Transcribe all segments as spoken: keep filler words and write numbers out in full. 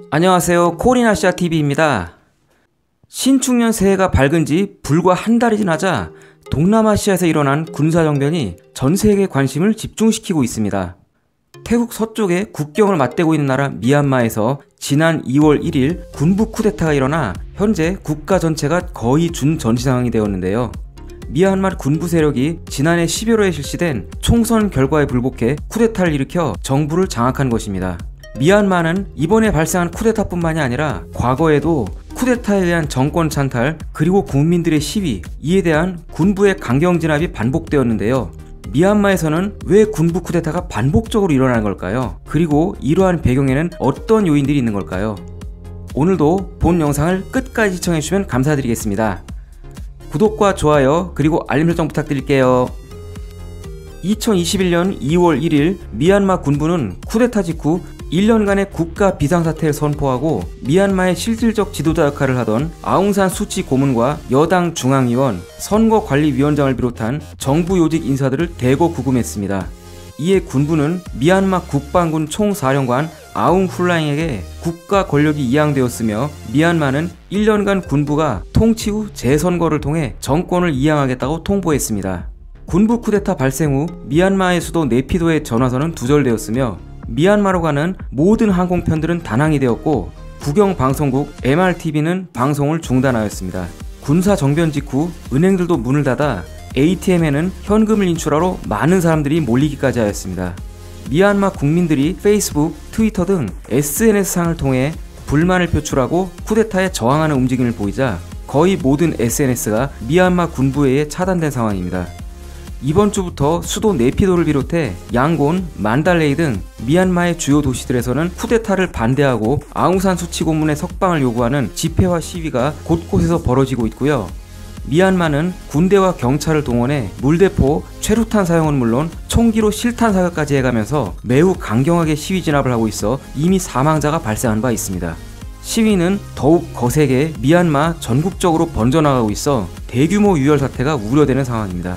안녕하세요, 코리나시아티비입니다. 신축년 새해가 밝은 지 불과 한 달이 지나자 동남아시아에서 일어난 군사정변이 전 세계의 관심을 집중시키고 있습니다. 태국 서쪽에 국경을 맞대고 있는 나라 미얀마에서 지난 이월 일일 군부 쿠데타가 일어나 현재 국가 전체가 거의 준전시 상황이 되었는데요. 미얀마 군부 세력이 지난해 십일월에 실시된 총선 결과에 불복해 쿠데타를 일으켜 정부를 장악한 것입니다. 미얀마는 이번에 발생한 쿠데타뿐만이 아니라 과거에도 쿠데타에 의한 정권 찬탈 그리고 국민들의 시위, 이에 대한 군부의 강경 진압이 반복되었는데요. 미얀마에서는 왜 군부 쿠데타가 반복적으로 일어나는 걸까요? 그리고 이러한 배경에는 어떤 요인들이 있는 걸까요? 오늘도 본 영상을 끝까지 시청해주시면 감사드리겠습니다. 구독과 좋아요 그리고 알림 설정 부탁드릴게요. 이천이십일년 이월 일일 미얀마 군부는 쿠데타 직후 일 년간의 국가 비상사태를 선포하고 미얀마의 실질적 지도자 역할을 하던 아웅산 수치 고문과 여당 중앙위원, 선거관리위원장을 비롯한 정부 요직 인사들을 대거 구금했습니다. 이에 군부는 미얀마 국방군 총사령관 아웅 훌라잉에게 국가 권력이 이양되었으며 미얀마는 일 년간 군부가 통치 후 재선거를 통해 정권을 이양하겠다고 통보했습니다. 군부 쿠데타 발생 후 미얀마의 수도 네피도의 전화선은 두절되었으며 미얀마로 가는 모든 항공편들은 단항이 되었고 국영방송국 엠알티비는 방송을 중단하였습니다. 군사 정변 직후 은행들도 문을 닫아 에이티엠에는 현금을 인출하러 많은 사람들이 몰리기까지 하였습니다. 미얀마 국민들이 페이스북, 트위터 등 에스엔에스상을 통해 불만을 표출하고 쿠데타에 저항하는 움직임을 보이자 거의 모든 에스엔에스가 미얀마 군부에 의해 차단된 상황입니다. 이번 주부터 수도 네피도를 비롯해 양곤, 만달레이 등 미얀마의 주요 도시들에서는 쿠데타를 반대하고 아웅산 수치 고문의 석방을 요구하는 집회와 시위가 곳곳에서 벌어지고 있고요. 미얀마는 군대와 경찰을 동원해 물대포, 최루탄 사용은 물론 총기로 실탄 사격까지 해가면서 매우 강경하게 시위 진압을 하고 있어 이미 사망자가 발생한 바 있습니다. 시위는 더욱 거세게 미얀마 전국적으로 번져나가고 있어 대규모 유혈 사태가 우려되는 상황입니다.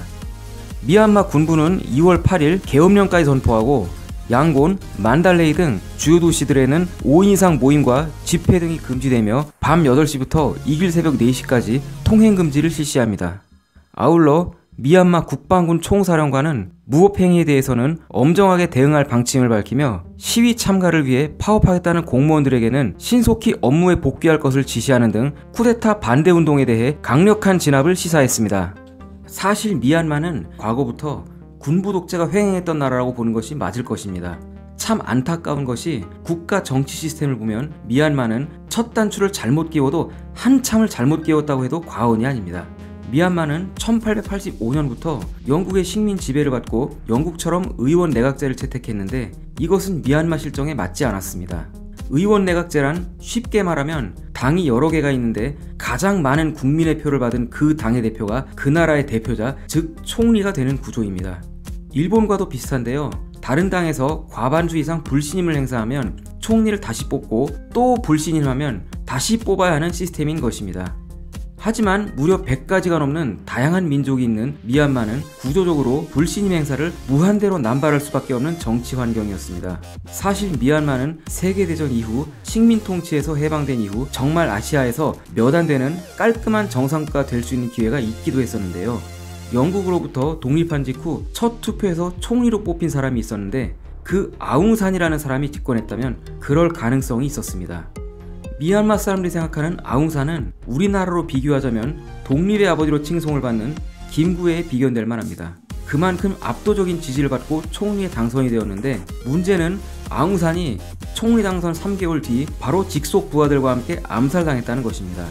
미얀마 군부는 이월 팔일 계엄령까지 선포하고 양곤, 만달레이 등 주요 도시들에는 오 인 이상 모임과 집회 등이 금지되며 밤 여덟 시부터 이길 새벽 네 시까지 통행 금지를 실시합니다. 아울러 미얀마 국방군 총사령관은 무법행위에 대해서는 엄정하게 대응할 방침을 밝히며 시위 참가를 위해 파업하겠다는 공무원들에게는 신속히 업무에 복귀할 것을 지시하는 등 쿠데타 반대 운동에 대해 강력한 진압을 시사했습니다. 사실 미얀마는 과거부터 군부 독재가 횡행했던 나라라고 보는 것이 맞을 것입니다. 참 안타까운 것이 국가 정치 시스템을 보면 미얀마는 첫 단추를 잘못 끼워도 한참을 잘못 끼웠다고 해도 과언이 아닙니다. 미얀마는 천팔백팔십오년부터 영국의 식민 지배를 받고 영국처럼 의원 내각제를 채택했는데 이것은 미얀마 실정에 맞지 않았습니다. 의원 내각제란 쉽게 말하면 당이 여러 개가 있는데 가장 많은 국민의 표를 받은 그 당의 대표가 그 나라의 대표자, 즉 총리가 되는 구조입니다. 일본과도 비슷한데요. 다른 당에서 과반수 이상 불신임을 행사하면 총리를 다시 뽑고 또 불신임하면 다시 뽑아야 하는 시스템인 것입니다. 하지만 무려 백 가지가 넘는 다양한 민족이 있는 미얀마는 구조적으로 불신임 행사를 무한대로 남발할 수밖에 없는 정치 환경이었습니다. 사실 미얀마는 세계대전 이후 식민 통치에서 해방된 이후 정말 아시아에서 몇 안 되는 깔끔한 정상국가 될 수 있는 기회가 있기도 했었는데요. 영국으로부터 독립한 직후 첫 투표에서 총리로 뽑힌 사람이 있었는데 그 아웅산이라는 사람이 집권했다면 그럴 가능성이 있었습니다. 미얀마 사람들이 생각하는 아웅산은 우리나라로 비교하자면 독립의 아버지로 칭송을 받는 김구애에 비견될 만합니다. 그만큼 압도적인 지지를 받고 총리에 당선이 되었는데 문제는 아웅산이 총리 당선 삼 개월 뒤 바로 직속 부하들과 함께 암살당했다는 것입니다.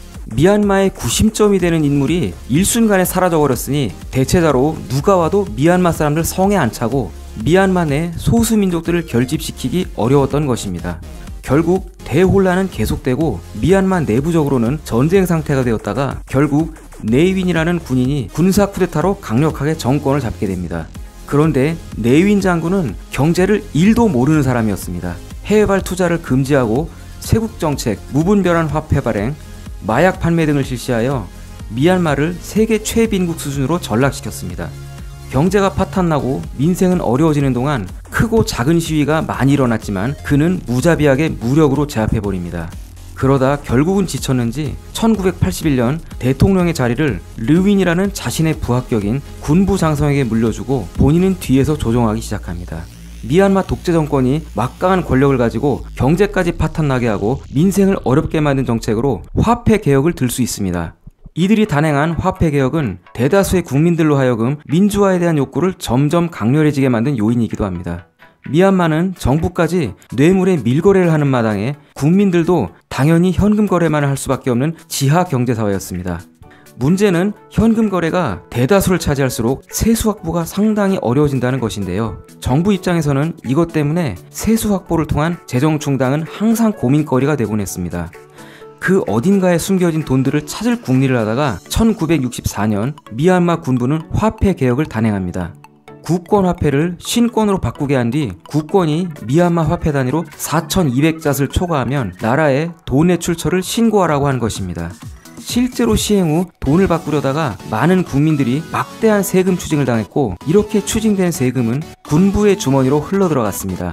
미얀마의 구심점이 되는 인물이 일순간에 사라져버렸으니 대체자로 누가 와도 미얀마 사람들 성에 안 차고 미얀마 내 소수민족들을 결집시키기 어려웠던 것입니다. 결국 대혼란은 계속되고 미얀마 내부적으로는 전쟁 상태가 되었다가 결국 네윈이라는 군인이 군사 쿠데타로 강력하게 정권을 잡게 됩니다. 그런데 네윈 장군은 경제를 일도 모르는 사람이었습니다. 해외발 투자를 금지하고 세국정책, 무분별한 화폐 발행, 마약 판매 등을 실시하여 미얀마를 세계 최빈국 수준으로 전락시켰습니다. 경제가 파탄나고 민생은 어려워지는 동안 크고 작은 시위가 많이 일어났지만 그는 무자비하게 무력으로 제압해버립니다. 그러다 결국은 지쳤는지 천구백팔십일 년 대통령의 자리를 르윈이라는 자신의 부하격인 군부 장성에게 물려주고 본인은 뒤에서 조종하기 시작합니다. 미얀마 독재 정권이 막강한 권력을 가지고 경제까지 파탄나게 하고 민생을 어렵게 만든 정책으로 화폐 개혁을 들 수 있습니다. 이들이 단행한 화폐 개혁은 대다수의 국민들로 하여금 민주화에 대한 욕구를 점점 강렬해지게 만든 요인이기도 합니다. 미얀마는 정부까지 뇌물의 밀거래를 하는 마당에 국민들도 당연히 현금 거래만 할 수밖에 없는 지하 경제사회였습니다. 문제는 현금 거래가 대다수를 차지할수록 세수 확보가 상당히 어려워진다는 것인데요. 정부 입장에서는 이것 때문에 세수 확보를 통한 재정 충당은 항상 고민거리가 되곤 했습니다. 그 어딘가에 숨겨진 돈들을 찾을 궁리를 하다가 천구백육십사 년 미얀마 군부는 화폐 개혁을 단행합니다. 구권 화폐를 신권으로 바꾸게 한 뒤 구권이 미얀마 화폐 단위로 사천이백 잣을 초과하면 나라에 돈 내출처를 신고하라고 한 것입니다. 실제로 시행 후 돈을 바꾸려다가 많은 국민들이 막대한 세금 추징을 당했고 이렇게 추징된 세금은 군부의 주머니로 흘러들어갔습니다.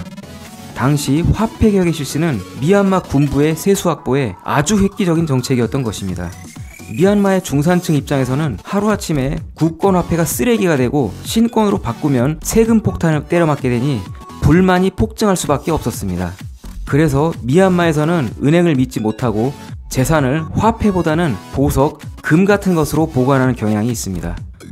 당시 화폐 개혁의 실시는 미얀마 군부의 세수 확보에 아주 획기적인 정책이었던 것입니다. 미얀마의 중산층 입장에서는 하루아침에 구권 화폐가 쓰레기가 되고 신권으로 바꾸면 세금 폭탄을 때려맞게 되니 불만이 폭증할 수밖에 없었습니다. 그래서 미얀마에서는 은행을 믿지 못하고 재산을 화폐보다는 보석, 금 같은 것으로 보관하는 경향이 있습니다.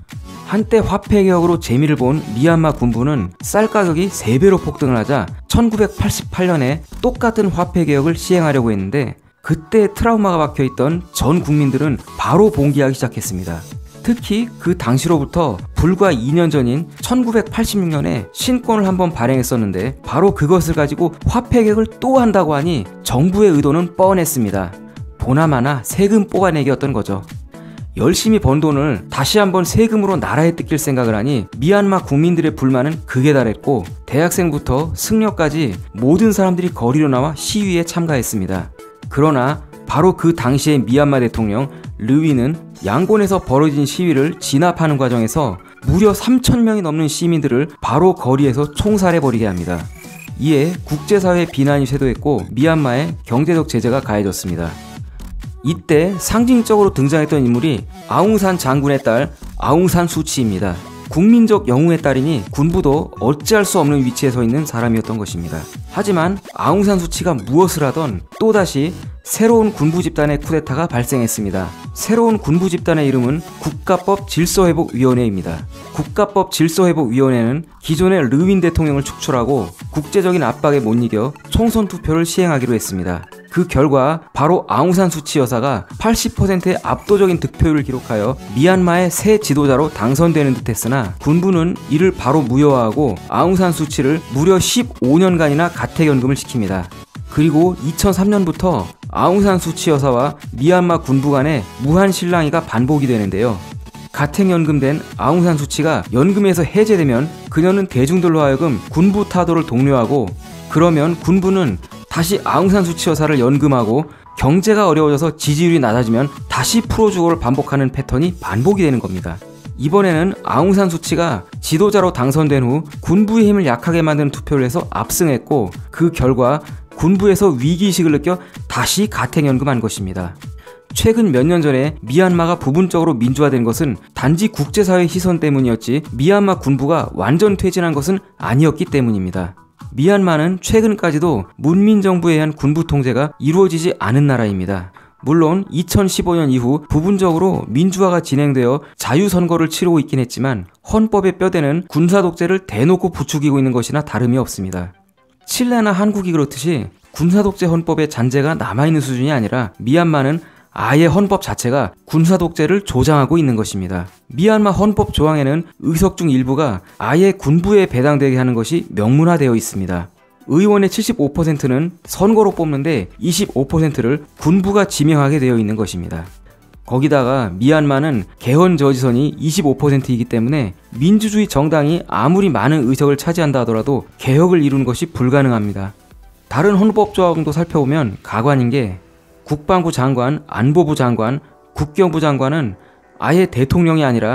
한때 화폐 개혁으로 재미를 본 미얀마 군부는 쌀 가격이 세 배로 폭등을 하자 천구백팔십팔 년에 똑같은 화폐 개혁을 시행하려고 했는데 그때 트라우마가 박혀있던 전 국민들은 바로 봉기하기 시작했습니다. 특히 그 당시로부터 불과 이 년 전인 천구백팔십육 년에 신권을 한번 발행했었는데 바로 그것을 가지고 화폐 개혁을 또 한다고 하니 정부의 의도는 뻔했습니다. 보나마나 세금 뽑아내기였던 거죠. 열심히 번 돈을 다시 한번 세금으로 나라에 뜯길 생각을 하니 미얀마 국민들의 불만은 극에 달했고 대학생부터 승려까지 모든 사람들이 거리로 나와 시위에 참가했습니다. 그러나 바로 그 당시의 미얀마 대통령 르윈은 양곤에서 벌어진 시위를 진압하는 과정에서 무려 삼천 명이 넘는 시민들을 바로 거리에서 총살해버리게 합니다. 이에 국제사회의 비난이 쇄도했고 미얀마에 경제적 제재가 가해졌습니다. 이때 상징적으로 등장했던 인물이 아웅산 장군의 딸 아웅산 수치입니다. 국민적 영웅의 딸이니 군부도 어찌할 수 없는 위치에 서 있는 사람이었던 것입니다. 하지만 아웅산 수치가 무엇을 하던 또다시 새로운 군부 집단의 쿠데타가 발생했습니다. 새로운 군부 집단의 이름은 국가법 질서회복위원회입니다. 국가법 질서회복위원회는 기존의 르윈 대통령을 축출하고 국제적인 압박에 못 이겨 총선 투표를 시행하기로 했습니다. 그 결과 바로 아웅산 수치 여사가 팔십 퍼센트의 압도적인 득표율을 기록하여 미얀마의 새 지도자로 당선되는 듯 했으나 군부는 이를 바로 무효화하고 아웅산 수치를 무려 십오 년간이나 가택연금을 시킵니다. 그리고 이천삼 년부터 아웅산 수치 여사와 미얀마 군부 간의 무한 실랑이가 반복이 되는데요. 가택연금된 아웅산 수치가 연금에서 해제되면 그녀는 대중들로 하여금 군부 타도를 독려하고 그러면 군부는 다시 아웅산 수치 여사를 연금하고 경제가 어려워져서 지지율이 낮아지면 다시 풀어주고를 반복하는 패턴이 반복이 되는 겁니다. 이번에는 아웅산 수치가 지도자로 당선된 후 군부의 힘을 약하게 만드는 투표를 해서 압승했고 그 결과 군부에서 위기의식을 느껴 다시 가택연금한 것입니다. 최근 몇 년 전에 미얀마가 부분적으로 민주화된 것은 단지 국제사회의 시선 때문이었지 미얀마 군부가 완전 퇴진한 것은 아니었기 때문입니다. 미얀마는 최근까지도 문민정부에 의한 군부 통제가 이루어지지 않은 나라입니다. 물론 이천십오 년 이후 부분적으로 민주화가 진행되어 자유선거를 치르고 있긴 했지만 헌법의 뼈대는 군사독재를 대놓고 부추기고 있는 것이나 다름이 없습니다. 칠레나 한국이 그렇듯이 군사독재 헌법의 잔재가 남아있는 수준이 아니라 미얀마는 아예 헌법 자체가 군사독재를 조장하고 있는 것입니다. 미얀마 헌법 조항에는 의석 중 일부가 아예 군부에 배당되게 하는 것이 명문화되어 있습니다. 의원의 칠십오 퍼센트는 선거로 뽑는데 이십오 퍼센트를 군부가 지명하게 되어 있는 것입니다. 거기다가 미얀마는 개헌 저지선이 이십오 퍼센트이기 때문에 민주주의 정당이 아무리 많은 의석을 차지한다 하더라도 개혁을 이루는 것이 불가능합니다. 다른 헌법 조항도 살펴보면 가관인 게 국방부 장관, 안보부 장관, 국경부 장관은 아예 대통령이 아니라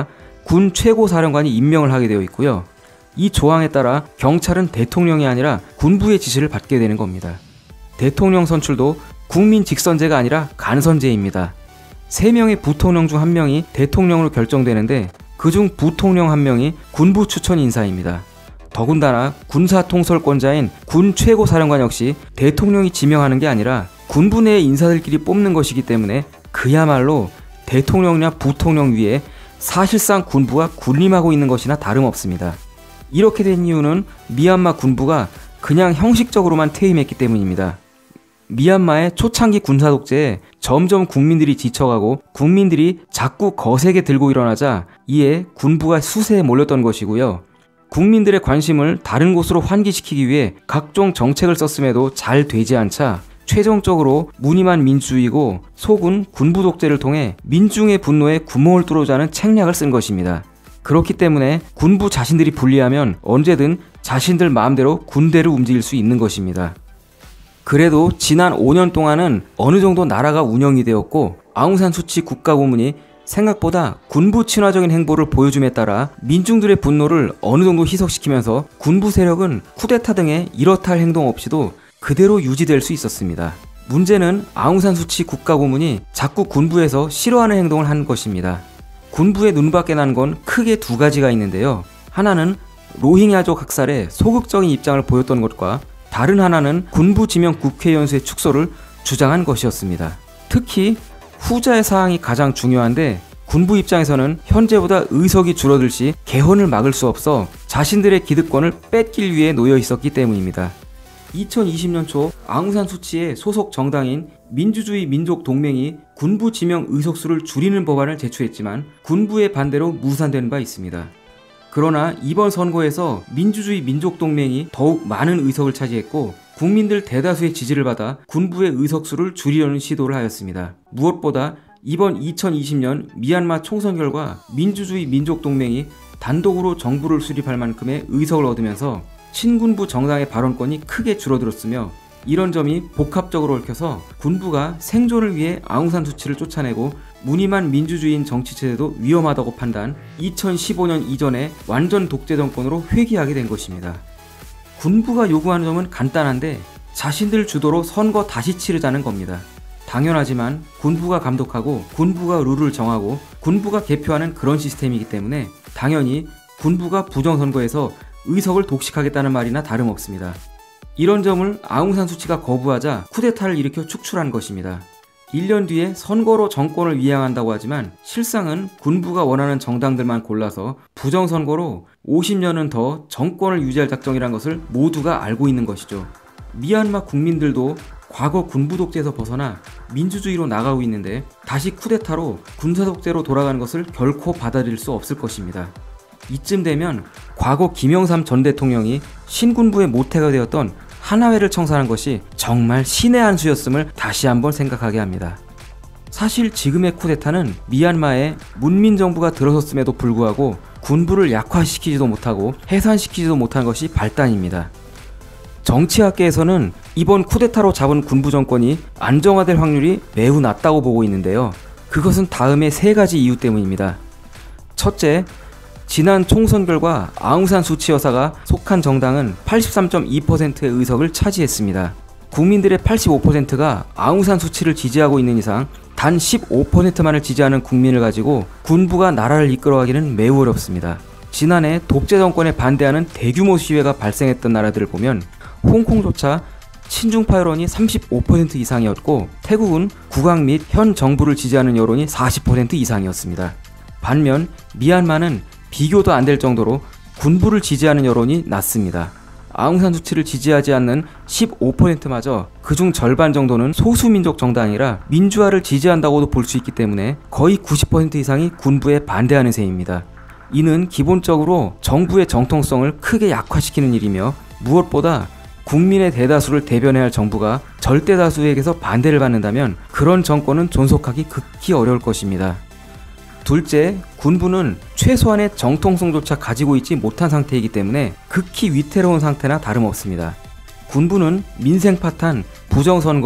군 최고사령관이 임명을 하게 되어 있고요. 이 조항에 따라 경찰은 대통령이 아니라 군부의 지시를 받게 되는 겁니다. 대통령 선출도 국민 직선제가 아니라 간선제입니다. 세 명의 부통령 중 한 명이 대통령으로 결정되는데 그중 부통령 한 명이 군부 추천 인사입니다. 더군다나 군사통솔권자인 군 최고사령관 역시 대통령이 지명하는 게 아니라 군부 내의 인사들끼리 뽑는 것이기 때문에 그야말로 대통령이나 부통령 위에 사실상 군부가 군림하고 있는 것이나 다름없습니다. 이렇게 된 이유는 미얀마 군부가 그냥 형식적으로만 퇴임했기 때문입니다. 미얀마의 초창기 군사독재에 점점 국민들이 지쳐가고 국민들이 자꾸 거세게 들고 일어나자 이에 군부가 수세에 몰렸던 것이고요. 국민들의 관심을 다른 곳으로 환기시키기 위해 각종 정책을 썼음에도 잘 되지 않자 최종적으로 무늬만 민주주의고 속은 군부 독재를 통해 민중의 분노에 구멍을 뚫어자는 책략을 쓴 것입니다. 그렇기 때문에 군부 자신들이 불리하면 언제든 자신들 마음대로 군대를 움직일 수 있는 것입니다. 그래도 지난 오 년 동안은 어느 정도 나라가 운영이 되었고 아웅산 수치 국가고문이 생각보다 군부 친화적인 행보를 보여줌에 따라 민중들의 분노를 어느 정도 희석시키면서 군부 세력은 쿠데타 등의 이렇다 할 행동 없이도 그대로 유지될 수 있었습니다. 문제는 아웅산 수치 국가고문이 자꾸 군부에서 싫어하는 행동을 한 것입니다. 군부의 눈밖에 난 건 크게 두 가지가 있는데요. 하나는 로힝야족 학살에 소극적인 입장을 보였던 것과 다른 하나는 군부 지명 국회의원수의 축소를 주장한 것이었습니다. 특히 후자의 사항이 가장 중요한데 군부 입장에서는 현재보다 의석이 줄어들 시 개헌을 막을 수 없어 자신들의 기득권을 뺏길 위해 놓여 있었기 때문입니다. 이천이십 년 초 아웅산 수치의 소속 정당인 민주주의 민족 동맹이 군부 지명 의석수를 줄이는 법안을 제출했지만 군부의 반대로 무산된 바 있습니다. 그러나 이번 선거에서 민주주의 민족 동맹이 더욱 많은 의석을 차지했고 국민들 대다수의 지지를 받아 군부의 의석수를 줄이려는 시도를 하였습니다. 무엇보다 이번 이천이십 년 미얀마 총선 결과 민주주의 민족 동맹이 단독으로 정부를 수립할 만큼의 의석을 얻으면서 친군부 정당의 발언권이 크게 줄어들었으며 이런 점이 복합적으로 얽혀서 군부가 생존을 위해 아웅산 수치를 쫓아내고 무늬만 민주주의인 정치체제도 위험하다고 판단, 이천십오 년 이전에 완전 독재 정권으로 회귀하게 된 것입니다. 군부가 요구하는 점은 간단한데 자신들 주도로 선거 다시 치르자는 겁니다. 당연하지만 군부가 감독하고 군부가 룰을 정하고 군부가 개표하는 그런 시스템이기 때문에 당연히 군부가 부정선거에서 의석을 독식하겠다는 말이나 다름없습니다. 이런 점을 아웅산 수치가 거부하자 쿠데타를 일으켜 축출한 것입니다. 일 년 뒤에 선거로 정권을 위양한다고 하지만 실상은 군부가 원하는 정당들만 골라서 부정선거로 오십 년은 더 정권을 유지할 작정이란 것을 모두가 알고 있는 것이죠. 미얀마 국민들도 과거 군부 독재에서 벗어나 민주주의로 나가고 있는데 다시 쿠데타로 군사독재로 돌아가는 것을 결코 받아들일 수 없을 것입니다. 이쯤 되면 과거 김영삼 전 대통령이 신군부의 모태가 되었던 하나회를 청산한 것이 정말 신의 한 수였음을 다시 한번 생각하게 합니다. 사실 지금의 쿠데타는 미얀마에 문민정부가 들어섰음에도 불구하고 군부를 약화시키지도 못하고 해산시키지도 못한 것이 발단입니다. 정치학계에서는 이번 쿠데타로 잡은 군부 정권이 안정화될 확률이 매우 낮다고 보고 있는데요. 그것은 다음의 세 가지 이유 때문입니다. 첫째, 지난 총선 결과 아웅산 수치 여사가 속한 정당은 팔십삼 점 이 퍼센트의 의석을 차지했습니다. 국민들의 팔십오 퍼센트가 아웅산 수치를 지지하고 있는 이상 단 십오 퍼센트만을 지지하는 국민을 가지고 군부가 나라를 이끌어가기는 매우 어렵습니다. 지난해 독재 정권에 반대하는 대규모 시위가 발생했던 나라들을 보면 홍콩조차 친중파 여론이 삼십오 퍼센트 이상이었고 태국은 국왕 및 현 정부를 지지하는 여론이 사십 퍼센트 이상이었습니다. 반면 미얀마는 비교도 안 될 정도로 군부를 지지하는 여론이 낮습니다. 아웅산 수치를 지지하지 않는 십오 퍼센트마저 그중 절반 정도는 소수민족 정당이라 민주화를 지지한다고도 볼 수 있기 때문에 거의 구십 퍼센트 이상이 군부에 반대하는 셈입니다. 이는 기본적으로 정부의 정통성을 크게 약화시키는 일이며 무엇보다 국민의 대다수를 대변해야 할 정부가 절대 다수에게서 반대를 받는다면 그런 정권은 존속하기 극히 어려울 것입니다. 둘째, 군부는 최소한의 정통성조차 가지고 있지 못한 상태이기 때문에 극히 위태로운 상태나 다름없습니다. 군부는 민생 파탄, 부정선거,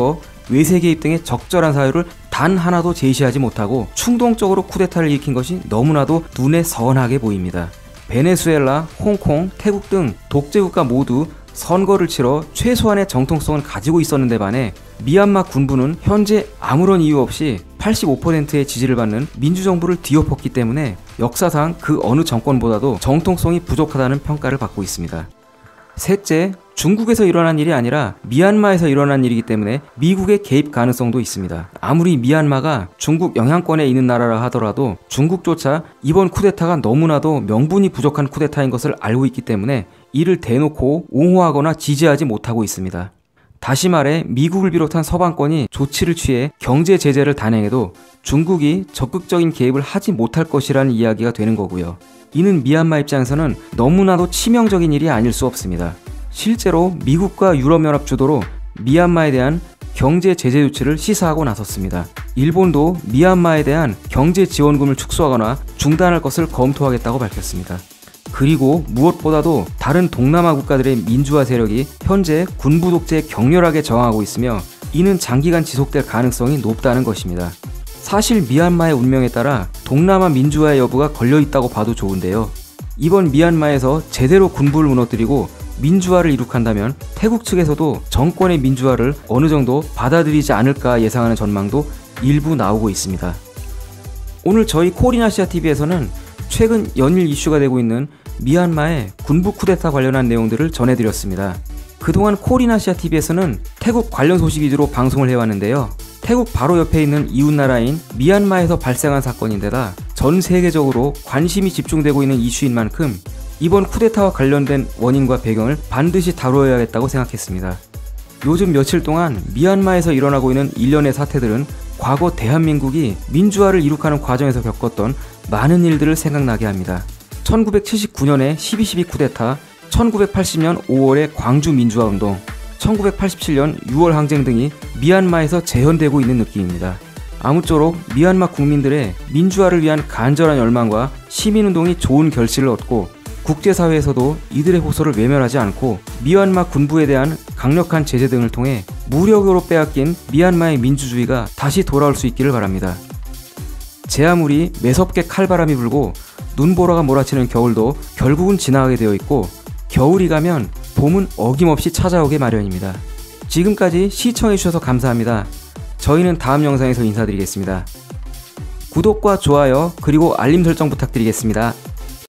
외세 개입 등의 적절한 사유를 단 하나도 제시하지 못하고 충동적으로 쿠데타를 일으킨 것이 너무나도 눈에 선하게 보입니다. 베네수엘라, 홍콩, 태국 등 독재국가 모두 선거를 치러 최소한의 정통성을 가지고 있었는데 반해 미얀마 군부는 현재 아무런 이유 없이 팔십오 퍼센트의 지지를 받는 민주정부를 뒤엎었기 때문에 역사상 그 어느 정권보다도 정통성이 부족하다는 평가를 받고 있습니다. 셋째, 중국에서 일어난 일이 아니라 미얀마에서 일어난 일이기 때문에 미국의 개입 가능성도 있습니다. 아무리 미얀마가 중국 영향권에 있는 나라라 하더라도 중국조차 이번 쿠데타가 너무나도 명분이 부족한 쿠데타인 것을 알고 있기 때문에 이를 대놓고 옹호하거나 지지하지 못하고 있습니다. 다시 말해 미국을 비롯한 서방권이 조치를 취해 경제 제재를 단행해도 중국이 적극적인 개입을 하지 못할 것이라는 이야기가 되는 거고요. 이는 미얀마 입장에서는 너무나도 치명적인 일이 아닐 수 없습니다. 실제로 미국과 유럽연합 주도로 미얀마에 대한 경제 제재 조치를 시사하고 나섰습니다. 일본도 미얀마에 대한 경제 지원금을 축소하거나 중단할 것을 검토하겠다고 밝혔습니다. 그리고 무엇보다도 다른 동남아 국가들의 민주화 세력이 현재 군부 독재에 격렬하게 저항하고 있으며 이는 장기간 지속될 가능성이 높다는 것입니다. 사실 미얀마의 운명에 따라 동남아 민주화의 여부가 걸려있다고 봐도 좋은데요. 이번 미얀마에서 제대로 군부를 무너뜨리고 민주화를 이룩한다면 태국 측에서도 정권의 민주화를 어느 정도 받아들이지 않을까 예상하는 전망도 일부 나오고 있습니다. 오늘 저희 코리나시아티비에서는 최근 연일 이슈가 되고 있는 미얀마의 군부 쿠데타 관련한 내용들을 전해드렸습니다. 그동안 코리나시아티비에서는 태국 관련 소식 위주로 방송을 해왔는데요. 태국 바로 옆에 있는 이웃나라인 미얀마에서 발생한 사건인데다 전 세계적으로 관심이 집중되고 있는 이슈인 만큼 이번 쿠데타와 관련된 원인과 배경을 반드시 다루어야겠다고 생각했습니다. 요즘 며칠 동안 미얀마에서 일어나고 있는 일련의 사태들은 과거 대한민국이 민주화를 이룩하는 과정에서 겪었던 많은 일들을 생각나게 합니다. 천구백칠십구 년의 십이 십이 쿠데타, 천구백팔십 년 오월의 광주 민주화운동, 천구백팔십칠 년 유월 항쟁 등이 미얀마에서 재현되고 있는 느낌입니다. 아무쪼록 미얀마 국민들의 민주화를 위한 간절한 열망과 시민운동이 좋은 결실을 얻고 국제사회에서도 이들의 호소를 외면하지 않고 미얀마 군부에 대한 강력한 제재 등을 통해 무력으로 빼앗긴 미얀마의 민주주의가 다시 돌아올 수 있기를 바랍니다. 제 아무리 매섭게 칼바람이 불고 눈보라가 몰아치는 겨울도 결국은 지나가게 되어 있고 겨울이 가면 봄은 어김없이 찾아오게 마련입니다. 지금까지 시청해주셔서 감사합니다. 저희는 다음 영상에서 인사드리겠습니다. 구독과 좋아요 그리고 알림 설정 부탁드리겠습니다.